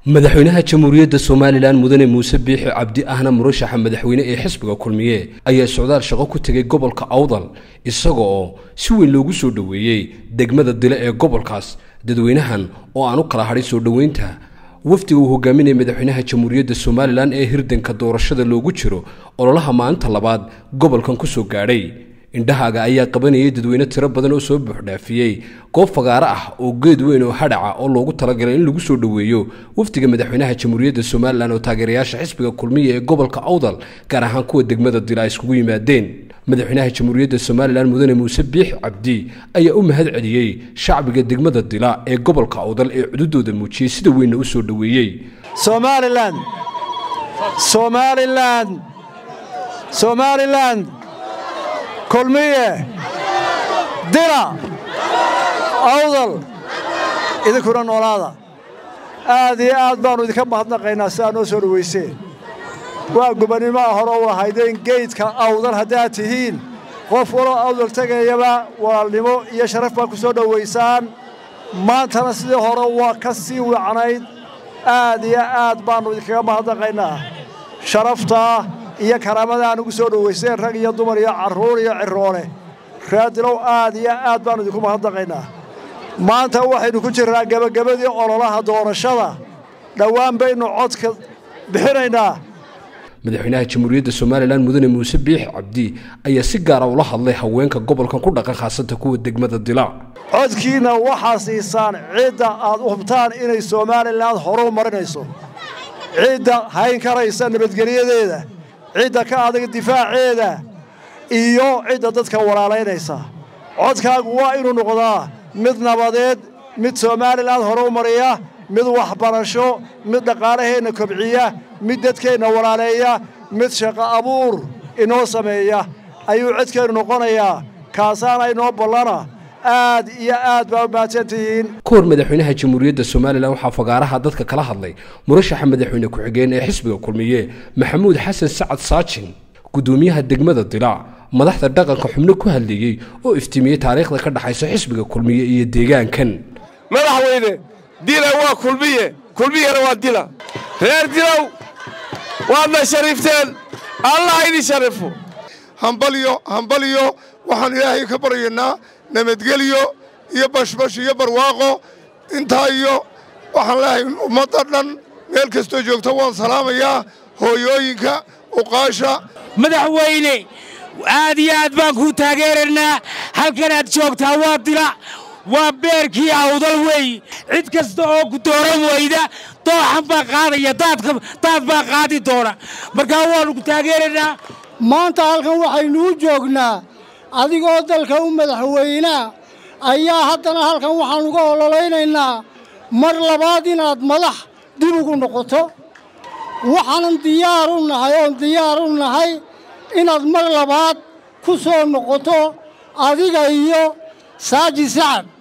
مدحوينها جمهورية الصوماليلان مدن موسى بيح عبدي أهنا مرشح مدحوينه ee xisbiga kulmiye ayaa socdaal shaqo ku tagay gobolka Awdal isagoo si weyn loogu soo dhaweeyay degmada Dila ee gobolkaas dadweynahan oo aan u kala harin soo dhaweynta wafdiga uu hogaaminayay madaxweynaha Jamhuuriyadda Soomaaliland ee hirdanka doorashada loogu jiro ololaha maanta labaad gobolkan ku soo gaadhay indhahaaga ayaa qabanayay dadweyne tiro badan oo soo buuxdhaafiyay goob fagaara ah oo geed weyn oo hadhaca oo loogu talagalay in lagu soo dhaweeyo wafdiga madaxweynaha Jamhuuriyadda Soomaaliland oo taageerayaasha xisbiga kulmiye ee gobolka Awdal gaar ahaan kuwa degmada Dila iskugu yimaadeen madaxweynaha Jamhuuriyadda Soomaaliland mudane Muuse Biix Cabdi ayaa u mahad celiyay shacbiga degmada Dila ee gobolka Awdal ee cududooda muujiyay sida weyn u soo dhaweeyay Somaliland كلمية دلا أوضل إذا كنا نولادا هذه بانو إذا كم هذا قينا سانو سرويسين وقبني ما هروا هيدين جيت كأوضل هداتهين غفورا أوضل تجيبا والليمو يشرف بكسود ويسان ما تنسي هروا كسي وعنيد هذه بانو إذا كم هذا قينا شرفته iyo karaamada aanu soo dhaweysay rag iyo dumar iyo caruur iyo ciroole raadilow aad baan idinku mahadnaqaynaa maanta waxaynu ku jiraa gabagabadii ololaha doorashada dhawaan baynu codka bixinaynaa madaxweynaha Jamhuuriyadda Soomaaliland mudane Muuse Biix Cabdi ayaa si gaar ah ula hadlay haweenka gobolkan ku dhaqan khaasatan kuwa degmada Dila codkiina waxa siisaan ciida aad u hubtaan inay Soomaaliland horumarinayso ciida hayn karaysa nabadgelyada ciida ka adag difaaceeda iyo ciida dadka walaalaynaysa codkaagu waa inuu noqdaa mid nabadeed mid Soomaaliland horumariya mid waxbarasho mid dhaqaalaheena kobciya mid dadkeena walaaleeya mid shaqo abuur inoo sameeya ayuu codkeenu noqonayaa kaasana inoo ballana aad iyo aad baa baahantiin koor madaxweynaha Jamhuuriyadda Soomaaliland waxa fagaaraha dadka kala hadlay murashaxa madaxweyne ku xigeen ee xisbiga kulmiye Maxamuud Xasan Sacad Saacin gudoomiyaha degmada Dila madaxda dhaqanka xubno ku hadlayay oo iftiimiyay taariikhda ka dhaxaysa xisbiga kulmiye iyo deegaankan madaxweyne Dila waa kulmiyana waa Dila reer Dilaw waa sharifteen Allah idin sharifo hambaliyo waxaan Ilaahay ka baryaynaa nabadgelyo iyo bashbash iyo barwaaqo inta iyo waxaan leeyahay ummadda dhan meel kasto joogto waan salaamayaa hooyooyinka uqaasha madaxweyne aad iyo aad baan ku taageeranaa halkan aad joogtaa waa Dila waa beerkii Awdal way cid kasta oo ku dooran wayda dooxan baa qaadaya daad baa qaadi doona marka waan ku taageeranaa maanta halkan waxaynu joognaa adigoo dalka u madaxweynaha ayaa haddana halkan waxaan uga ololeynaynaa mar labaad inaad madax dib ugu noqoto waxaan diyaar u nahay inaad mar labaad ku soo noqoto adiga iyo Saaji Sacad